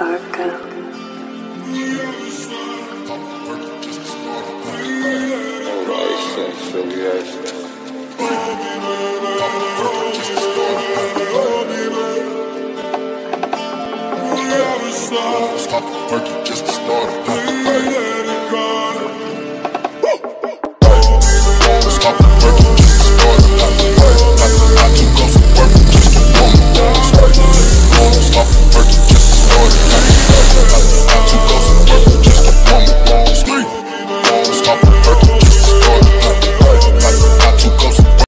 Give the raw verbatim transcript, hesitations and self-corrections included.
Parker. Alright, so yes. Stop the perky just to start.